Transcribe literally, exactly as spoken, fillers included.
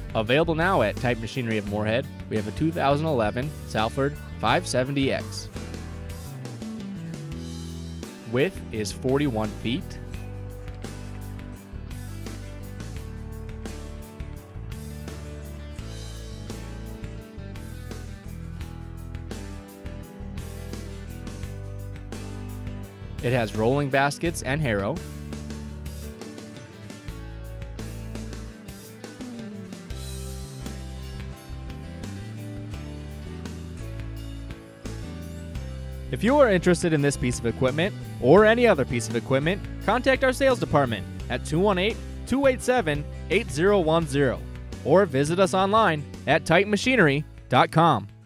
Available now at Type Machinery of Moorhead, we have a two thousand eleven Salford five seventy X. Width is forty-one feet. It has rolling baskets and harrow. If you are interested in this piece of equipment or any other piece of equipment, contact our sales department at two one eight, two eight seven, eight zero one zero or visit us online at type machinery dot com.